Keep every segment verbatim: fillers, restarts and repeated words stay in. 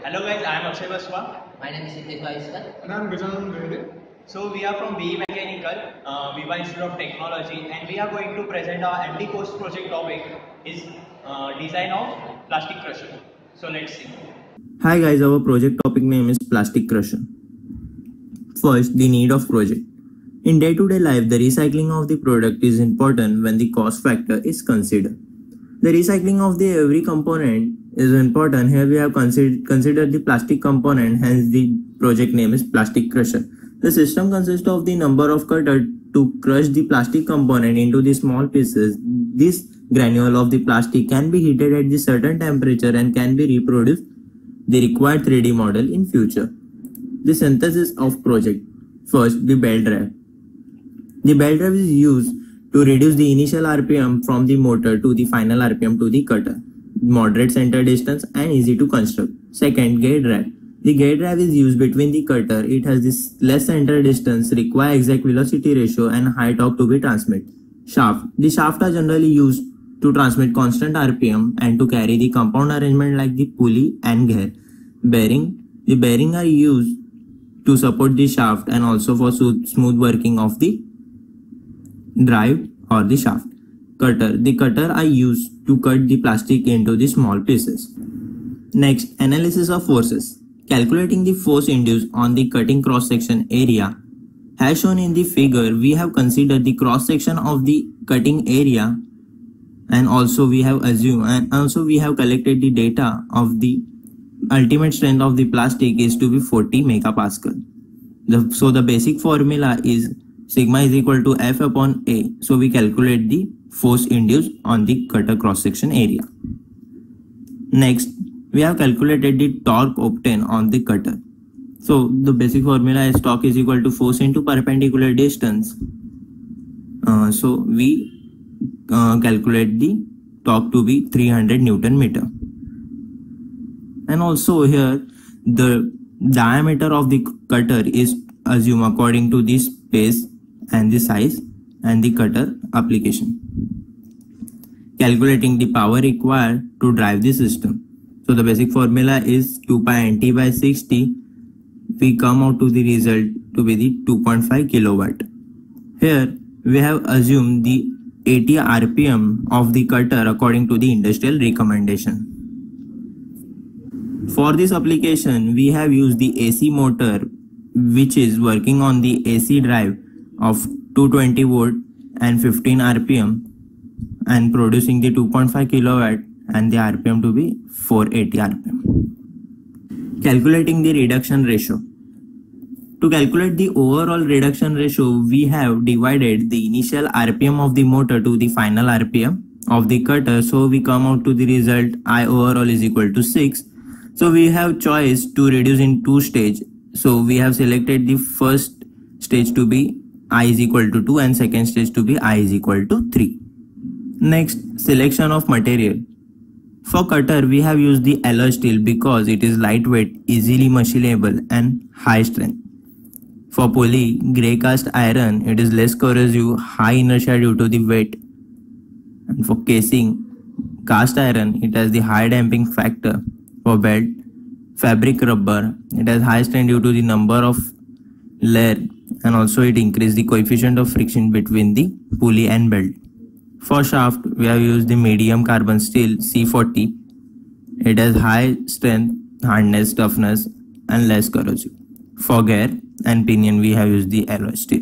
Hello guys, I am Akshay Baswa. My name is Siddesh. And I am Gajan. So we are from B E Mechanical, uh, Viva Institute of Technology, and we are going to present our M D course project topic is uh, design of plastic crusher. So let's see. Hi guys, our project topic name is plastic crusher. First, the need of project. In day-to-day life, the recycling of the product is important when the cost factor is considered. The recycling of the every component is important. Here we have considered considered the plastic component, hence the project name is plastic crusher. The system consists of the number of cutters to crush the plastic component into the small pieces. This granule of the plastic can be heated at the certain temperature and can be reproduced the required three D model in future. The synthesis of project. First, the belt drive. The belt drive is used to reduce the initial R P M from the motor to the final R P M to the cutter. Moderate center distance and easy to construct. Second, gate drive. The gate drive is used between the cutter. It has this less center distance, require exact velocity ratio and high torque to be transmitted. Shaft. The shaft are generally used to transmit constant R P M and to carry the compound arrangement like the pulley and gear. Bearing. The bearing are used to support the shaft and also for smooth working of the drive or the shaft. Cutter. The cutter are used to cut the plastic into the small pieces. Next, analysis of forces. Calculating the force induced on the cutting cross-section area. As shown in the figure, we have considered the cross-section of the cutting area and also we have assumed and also we have collected the data of the ultimate strength of the plastic is to be forty megapascal. The, so the basic formula is sigma is equal to F upon A. So we calculate the force induced on the cutter cross-section area. Next, we have calculated the torque obtained on the cutter. So the basic formula is torque is equal to force into perpendicular distance. Uh, so we uh, calculate the torque to be three hundred Newton meter. And also here the diameter of the cutter is assumed according to the space and the size and the cutter application. Calculating the power required to drive the system. So the basic formula is two pi N T by sixty. We come out to the result to be the two point five kilowatt. Here we have assumed the eighty R P M of the cutter according to the industrial recommendation. For this application, we have used the A C motor which is working on the A C drive of two hundred twenty volt and fifteen R P M and producing the two point five kilowatt and the R P M to be four hundred eighty R P M. Calculating the reduction ratio. To calculate the overall reduction ratio, we have divided the initial R P M of the motor to the final R P M of the cutter. So we come out to the result I overall is equal to six. So we have choice to reduce in two stage. So we have selected the first stage to be I is equal to two and second stage to be I is equal to three. Next, selection of material. For cutter, we have used the alloy steel because it is lightweight, easily machinable and high strength. For pulley, grey cast iron, it is less corrosive, high inertia due to the weight. And for casing, cast iron, it has the high damping factor. For belt, fabric rubber, it has high strength due to the number of layer and also it increases the coefficient of friction between the pulley and belt. For shaft, we have used the medium carbon steel C forty. It has high strength, hardness, toughness and less corrosive. For gear and pinion, we have used the alloy steel.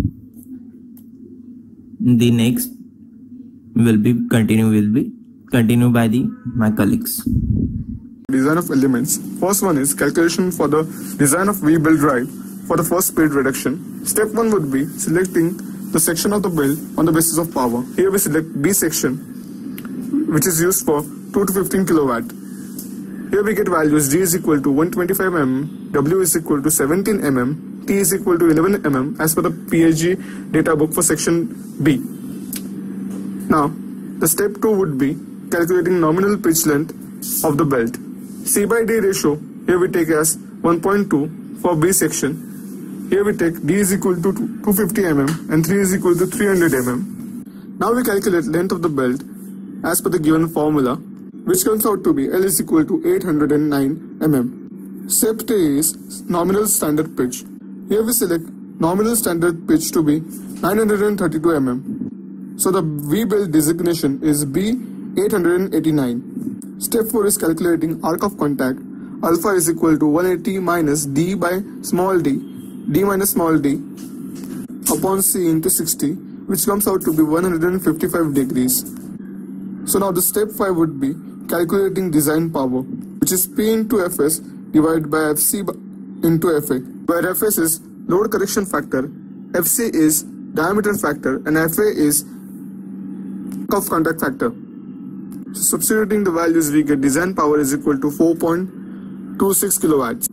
The next will be continue will be continued by the my colleagues. Design of elements. First one is calculation for the design of V-belt drive for the first speed reduction. Step one would be selecting the section of the belt on the basis of power. Here we select B section, which is used for two to fifteen kilowatt. Here we get values D is equal to one hundred twenty-five millimeters, W is equal to seventeen millimeters, T is equal to eleven millimeters as per the P H G data book for section B. Now, the step two would be calculating nominal pitch length of the belt. C by D ratio, here we take as one point two for B section. Here we take D is equal to two hundred fifty millimeters and three is equal to three hundred millimeters. Now we calculate length of the belt as per the given formula, which comes out to be L is equal to eight hundred nine millimeters. Step three is nominal standard pitch. Here we select nominal standard pitch to be nine hundred thirty-two millimeters. So the V-build designation is B eight hundred eighty-nine. Step four is calculating arc of contact. Alpha is equal to one eighty minus D by small d, D minus small d upon C into sixty, which comes out to be one hundred fifty-five degrees. So now the step five would be calculating design power, which is P into Fs divided by Fc into Fa, where Fs is load correction factor, Fc is diameter factor, and Fa is of contact factor. So substituting the values, we get design power is equal to four point two six kilowatts.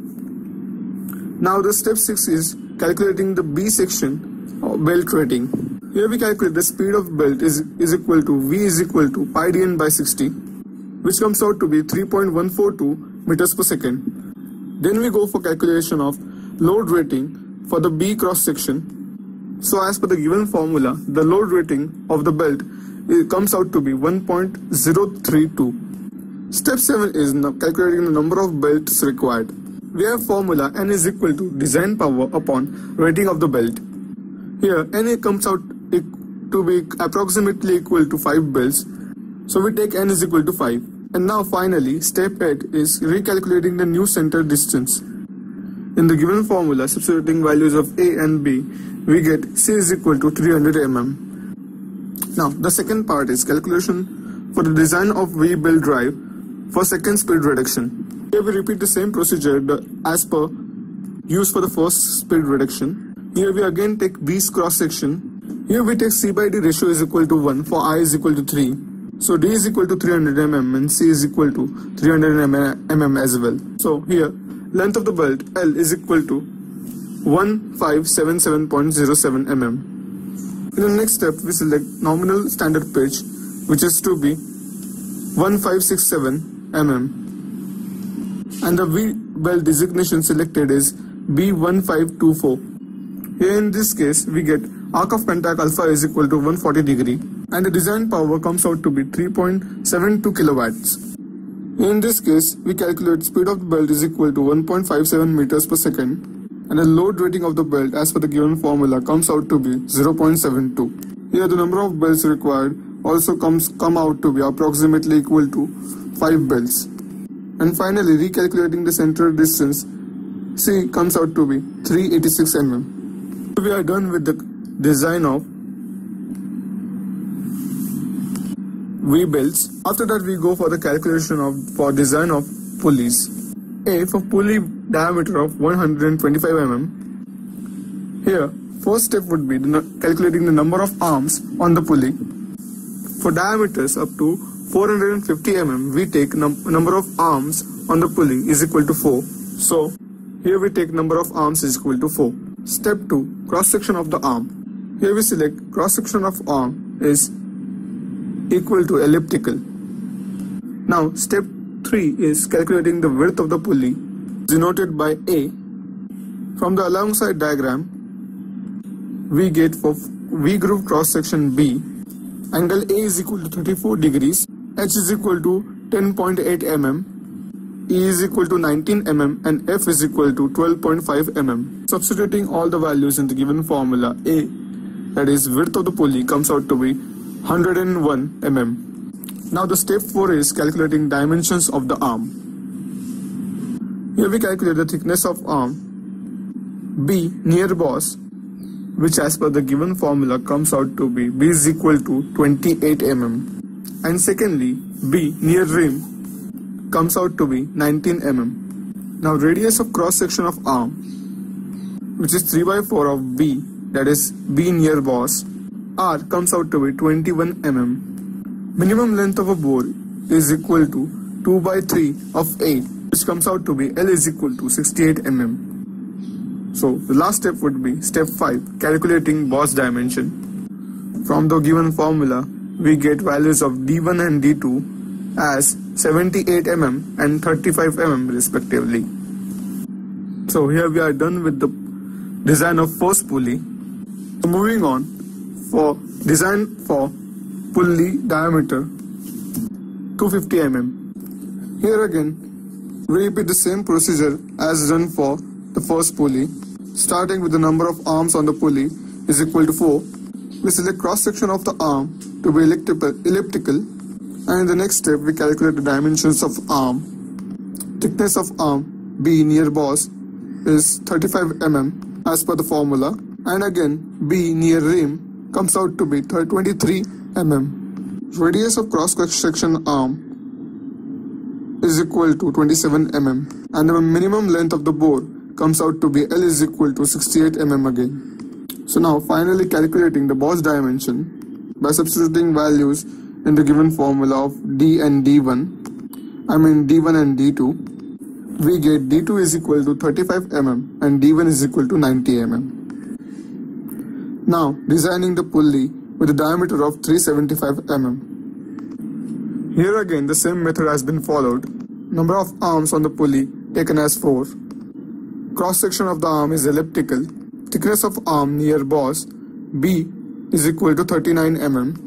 Now the step six is calculating the B section of belt rating. Here we calculate the speed of belt is, is equal to V is equal to pi dn by sixty, which comes out to be three point one four two meters per second. Then we go for calculation of load rating for the B cross section. So as per the given formula, the load rating of the belt it comes out to be one point zero three two. Step seven is calculating the number of belts required. We have formula N is equal to design power upon rating of the belt. Here N comes out to be approximately equal to five belts. So we take N is equal to five. And now finally step eight is recalculating the new center distance. In the given formula, substituting values of A and B, we get C is equal to three hundred millimeters. Now the second part is calculation for the design of V-build drive for second speed reduction. Here we repeat the same procedure as per used for the first speed reduction. Here we again take B's cross section. Here we take C by D ratio is equal to one for I is equal to three. So D is equal to three hundred millimeters and C is equal to three hundred millimeters as well. So here length of the belt L is equal to one five seven seven point zero seven millimeters. In the next step we select nominal standard pitch, which is to be one five six seven millimeters, and the V-belt designation selected is B one five two four. Here in this case we get arc of contact alpha is equal to one hundred forty degree, and the design power comes out to be three point seven two kilowatts. In this case we calculate speed of the belt is equal to one point five seven meters per second, and the load rating of the belt as per the given formula comes out to be zero point seven two. Here the number of belts required also comes come out to be approximately equal to five belts. And finally recalculating the central distance, C comes out to be three hundred eighty-six millimeters. We are done with the design of V-belts. After that we go for the calculation of for design of pulleys. A for pulley diameter of one hundred twenty-five millimeters. Here first step would be the, calculating the number of arms on the pulley. For diameters up to four hundred fifty millimeters, we take num number of arms on the pulley is equal to four. So here we take number of arms is equal to four. Step two, cross section of the arm. Here we select cross section of arm is equal to elliptical. Now step three is calculating the width of the pulley, denoted by A. From the alongside diagram, we get for V groove cross section B, angle A is equal to thirty-four degrees, H is equal to ten point eight millimeters, E is equal to nineteen millimeters, and F is equal to twelve point five millimeters. Substituting all the values in the given formula, A, that is width of the pulley, comes out to be one hundred one millimeters. Now the step four is calculating dimensions of the arm. Here we calculate the thickness of arm B near boss, which as per the given formula comes out to be B is equal to twenty-eight millimeters. And secondly, B near rim comes out to be nineteen millimeters. Now radius of cross section of arm, which is three by four of B, that is B near boss, R comes out to be twenty-one millimeters. Minimum length of a bore is equal to two by three of eight, which comes out to be L is equal to sixty-eight millimeters. So the last step would be step five, calculating boss dimension. From the given formula, we get values of D one and D two as seventy-eight millimeters and thirty-five millimeters respectively. So here we are done with the design of first pulley. So moving on for design for pulley diameter two hundred fifty millimeters. Here again We repeat the same procedure as done for the first pulley. Starting with the number of arms on the pulley is equal to four. We select cross section of the arm to be elliptical, and in the next step we calculate the dimensions of arm. Thickness of arm B near boss is thirty-five millimeters as per the formula, and again B near rim comes out to be twenty-three millimeters. Radius of cross section arm is equal to twenty-seven millimeters, and the minimum length of the bore comes out to be L is equal to sixty-eight millimeters again. So now finally calculating the boss dimension by substituting values in the given formula of D and D one, I mean D one and D two, we get D two is equal to thirty-five millimeters and D one is equal to ninety millimeters. Now designing the pulley with a diameter of three hundred seventy-five millimeters. Here again the same method has been followed. Number of arms on the pulley taken as four. Cross section of the arm is elliptical. Thickness of arm near boss B is equal to thirty-nine millimeters.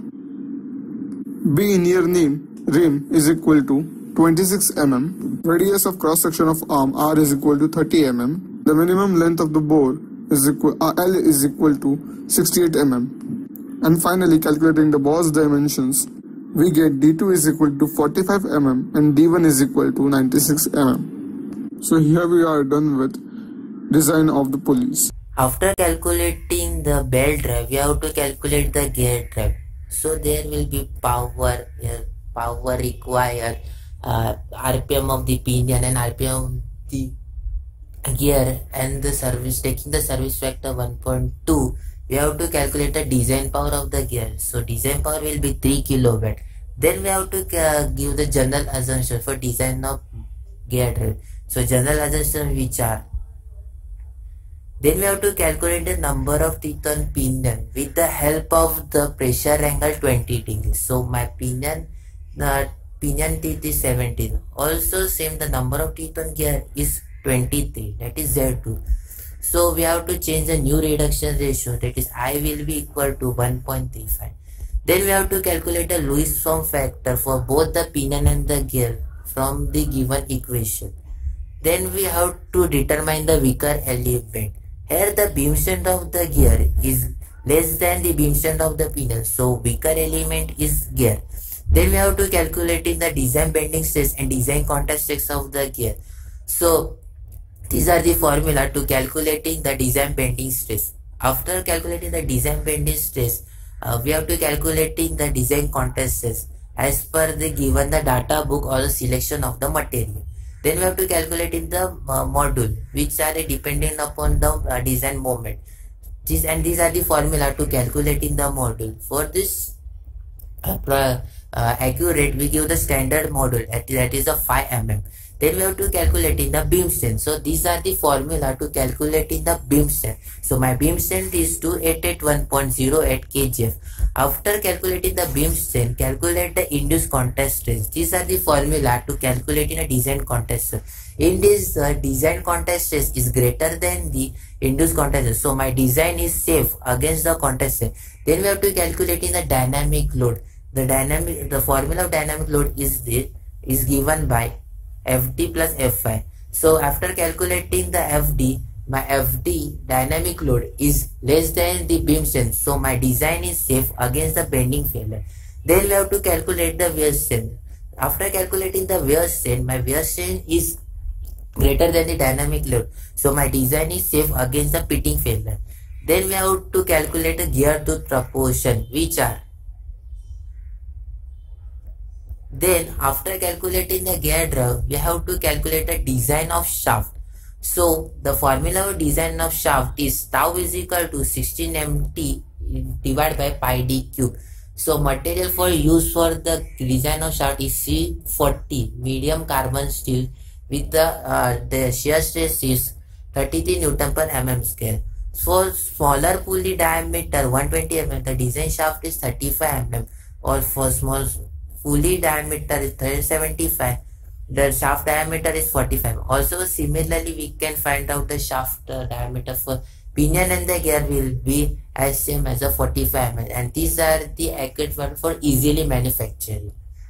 B near rim is equal to twenty-six millimeters. Radius of cross section of arm R is equal to thirty millimeters. The minimum length of the bore is equal uh, L is equal to sixty-eight millimeters. And finally calculating the boss dimensions, we get D two is equal to forty-five millimeters and D one is equal to ninety-six millimeters. So here we are done with design of the pulleys. After calculating the belt drive, we have to calculate the gear drive. So there will be power, uh, power required, uh, R P M of the pinion and R P M of the gear, and the service, taking the service factor one point two. We have to calculate the design power of the gear. So design power will be three kilowatt. Then we have to uh, give the general assumption for design of gear drive. So general assumption which are. Then we have to calculate the number of teeth on pinion with the help of the pressure angle twenty degrees. So my pinion, uh, pinion teeth is seventeen. Also same, the number of teeth on gear is twenty-three, that is Z two. So we have to change the new reduction ratio, that is I will be equal to one point three five. Then we have to calculate the Lewis form factor for both the pinion and the gear from the given equation. Then we have to determine the weaker element. Here the beam strength of the gear is less than the beam strength of the pinion, so weaker element is gear. Then we have to calculate the design bending stress and design contact stress of the gear. So these are the formula to calculating the design bending stress. After calculating the design bending stress, uh, we have to calculating the design contact stress as per the given the data book or the selection of the material. Then we have to calculate in the uh, module which are dependent upon the uh, design moment. This and these are the formula to calculate in the module. For this uh, uh, accurate, we give the standard module, that is a five millimeters. Then we have to calculate in the beam strength. So these are the formula to calculate in the beam strength. So my beam strength is two hundred eighty-one point zero eight kilograms. After calculating the beam strength, calculate the induced contact stress. These are the formula to calculate in a design contact stress. In this uh, design contact stress is greater than the induced contact stress. So my design is safe against the contact stress. Then we have to calculate in the dynamic load. The dynamic, the formula of dynamic load is the is given by F D plus F I. So after calculating the F D, my F D dynamic load is less than the beam strength. So my design is safe against the bending failure. Then we have to calculate the wear strength. After calculating the wear strength, my wear strength is greater than the dynamic load. So my design is safe against the pitting failure. Then we have to calculate the gear tooth proportion, which are. Then after calculating the gear drive, we have to calculate the design of shaft. So the formula of design of shaft is tau is equal to sixteen M T divided by pi d cube. So material for use for the design of shaft is C forty medium carbon steel with the uh, the shear stress is thirty-three Newton per mm square. For smaller pulley diameter one hundred twenty millimeters, the design shaft is thirty-five millimeters, or for small pulley diameter is three hundred seventy-five, the shaft diameter is forty-five. Also similarly we can find out the shaft uh, diameter for pinion and the gear will be as same as a forty-five millimeters, and these are the accurate one for easily manufacturing.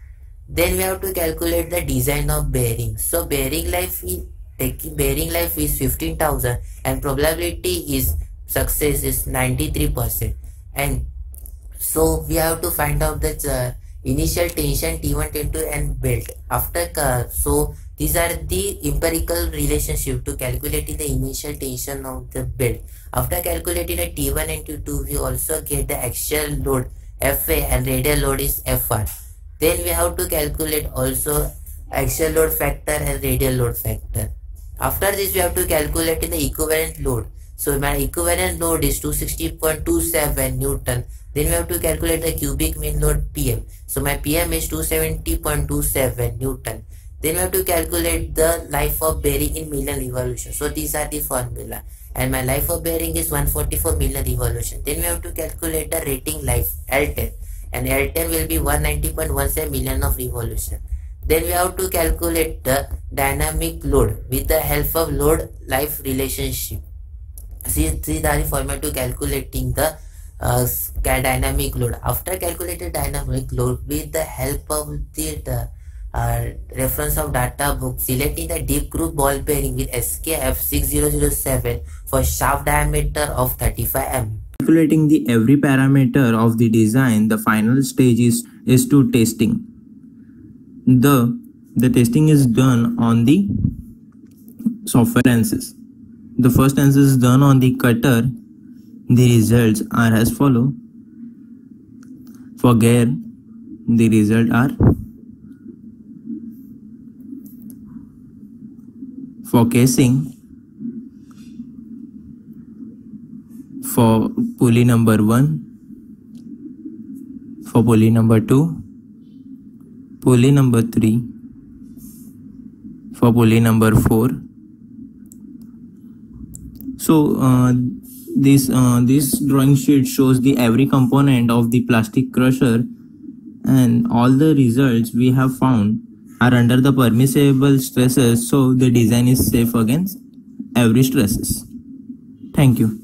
Then we have to calculate the design of bearing. So bearing life is taking bearing life is fifteen thousand and probability is success is ninety-three percent. And so we have to find out the uh, initial tension T one, T two and belt. After uh, so these are the empirical relationship to calculating the initial tension of the belt. After calculating the T one and T two, we also get the axial load F A and radial load is F R. Then we have to calculate also axial load factor and radial load factor. After this, we have to calculate the equivalent load. So my equivalent load is two hundred sixty point two seven Newton. Then we have to calculate the cubic mean load P M. So my P M is two hundred seventy point two seven Newton. Then we have to calculate the life of bearing in million revolutions. So these are the formula. And my life of bearing is one hundred forty-four million revolutions. Then we have to calculate the rating life L ten. And L ten will be one hundred ninety point one seven million of revolution. Then we have to calculate the dynamic load with the help of load life relationship. See, these are the format to calculating the uh, dynamic load. After calculating dynamic load with the help of the, the uh, reference of data book, selecting the deep groove ball bearing with S K F six zero zero seven for shaft diameter of thirty-five millimeters. Calculating the every parameter of the design, the final stage is, is to testing. The, the testing is done on the software Ansys. The first Ansys is done on the cutter. The results are as follow. For gear, the results are for casing, for pulley number one, for pulley number two, pulley number three, for pulley number four. So uh, this uh, this drawing sheet shows the every component of the plastic crusher, and all the results we have found are under the permissible stresses, so the design is safe against every stresses. Thank you.